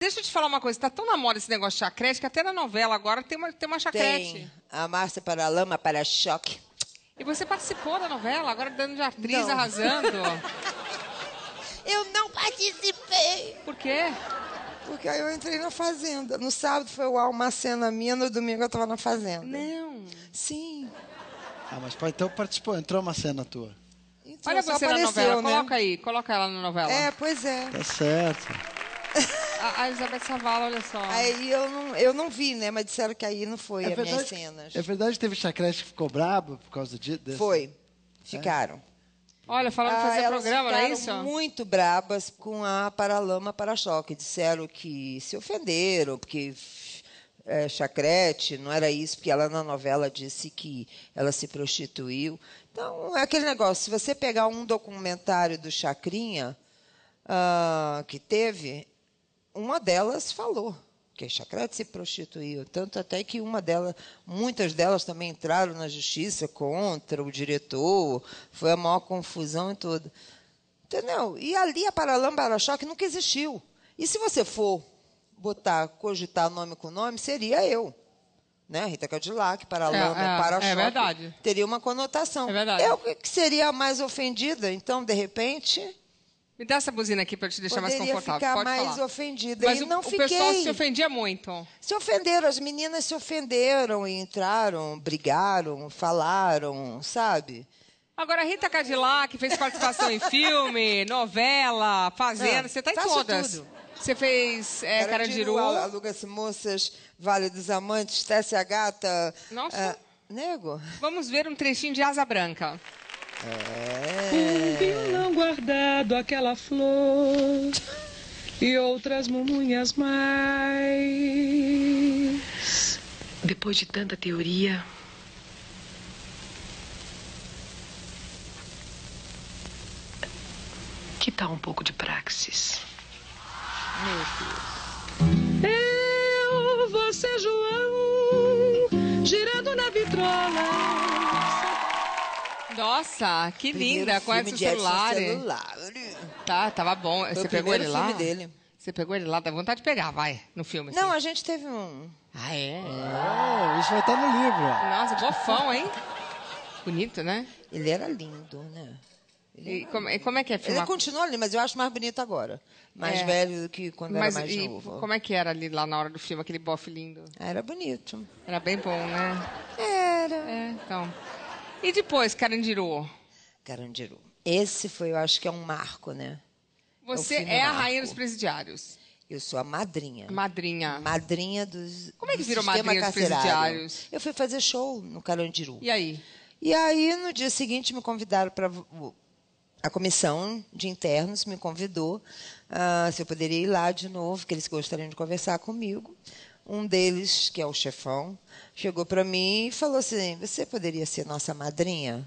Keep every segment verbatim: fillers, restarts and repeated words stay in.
Deixa eu te falar uma coisa, tá tão na moda esse negócio de chacrete que até na novela agora tem uma, tem uma chacrete. Tem a Márcia Paralama para-choque. E você participou da novela, agora dando de atriz, Não. arrasando. Eu não participei. Por quê? Porque aí eu entrei na Fazenda. No sábado foi ao ar uma cena minha, no domingo eu tava na Fazenda. Não. Sim. Ah, mas pô, então participou, entrou uma cena tua. Então, Olha só você na apareceu, novela, né? coloca aí, coloca ela na novela. É, pois é. Tá certo. A, a Elizabeth Savala, olha só. Aí eu não, eu não vi, né? Mas disseram que aí não foi É as minhas verdade, cenas. é verdade que teve chacrete que ficou brabo por causa de, desse... Foi. Ficaram. Olha, falando de Ah, fazer elas programa, não é ficaram isso? muito brabas com a Paralama para-choque. Disseram que se ofenderam, porque é, chacrete, não era isso, porque ela na novela disse que ela se prostituiu. Então, é aquele negócio, se você pegar um documentário do Chacrinha, ah, que teve, uma delas falou que a chacrete se prostituiu, tanto até que uma delas, muitas delas também entraram na justiça contra o diretor, foi a maior confusão e tudo. Entendeu? E ali a Paralama para-choque nunca existiu. E se você for botar, cogitar nome com nome, seria eu. Né? Rita Cadillac, Paralama, É, é, para-choque. é verdade. Teria uma conotação. É verdade. Eu que seria a mais ofendida, então, de repente... Me dá essa buzina aqui para te deixar mais Poderia confortável. ficar Pode mais falar. ofendida. Mas e o, não o fiquei. pessoal se ofendia muito. Se ofenderam, as meninas se ofenderam e entraram, brigaram, falaram, sabe? Agora, a Rita Cadillac fez participação em filme, novela, Fazenda, Ah, você tá em faço todas. tudo. Você fez é, Carandiru. Aluga-se Moças, Vale dos Amantes, Tece a Gata. Nossa. ah, nego? Vamos ver um trechinho de Asa Branca. Um violão guardado, aquela flor e outras mumunhas mais. Depois de tanta teoria, que tal um pouco de praxis? Eu, você, João, girando na vitrola. Nossa, que linda, com Primeiro esse filme de Edson celular. celular. Tá, tava bom. Foi Você o pegou ele primeiro lá? filme dele. Você pegou ele lá, dá vontade de pegar, vai, no filme. Assim. Não, a gente teve um... Ah, é? Oh, isso vai estar no livro. ó. Nossa, bofão, hein? Bonito, né? Ele era lindo, né? E como, e como é que é Ele filmar? continua ali, mas eu acho mais bonito agora. Mais É. velho do que quando Mas era mais e novo. como é que era ali lá na hora do filme, aquele bofe lindo? Ah, era bonito. Era bem bom, né? Era. É, então. E depois, Carandiru? Carandiru. Esse foi, eu acho que é um marco, né? Você filme é a marco. rainha dos presidiários. Eu sou a madrinha. Madrinha. Madrinha dos. Como é que do virou sistema madrinha dos carcerário. presidiários? Eu fui fazer show no Carandiru. E aí? E aí, no dia seguinte, me convidaram para. A comissão de internos me convidou ah, se eu poderia ir lá de novo, que eles gostariam de conversar comigo. Um deles, que é o chefão, chegou para mim e falou assim: você poderia ser nossa madrinha?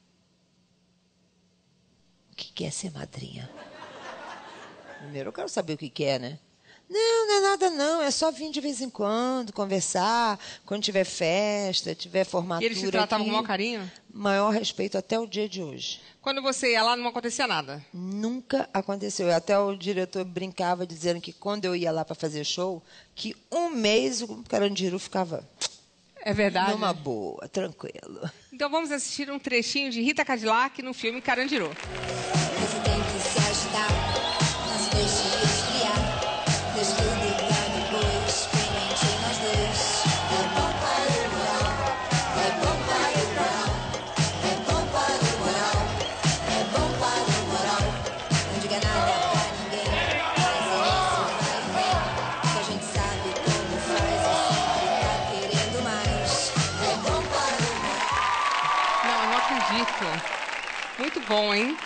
O que é ser madrinha? Primeiro eu quero saber o que é, né? Não, não é nada não, é só vir de vez em quando, conversar, quando tiver festa, tiver formatura. E eles se tratavam aqui, com o maior carinho? Maior respeito até o dia de hoje. Quando você ia lá, não acontecia nada? Nunca aconteceu. Até o diretor brincava dizendo que quando eu ia lá para fazer show, que um mês o Carandiru ficava É verdade? numa boa, tranquilo. Então vamos assistir um trechinho de Rita Cadillac no filme Carandiru. Você tem que se ajudar, não se deixe esfriar. Deixa que eu deitar depois, experimente nós dois. É bom para o moral, é bom para o moral, é bom para o moral, é bom para o moral. Não diga nada pra ninguém, mas isso vai e vem. Que a gente sabe como faz e sempre tá querendo mais. É bom para o moral. Não, eu não acredito. Muito bom, hein?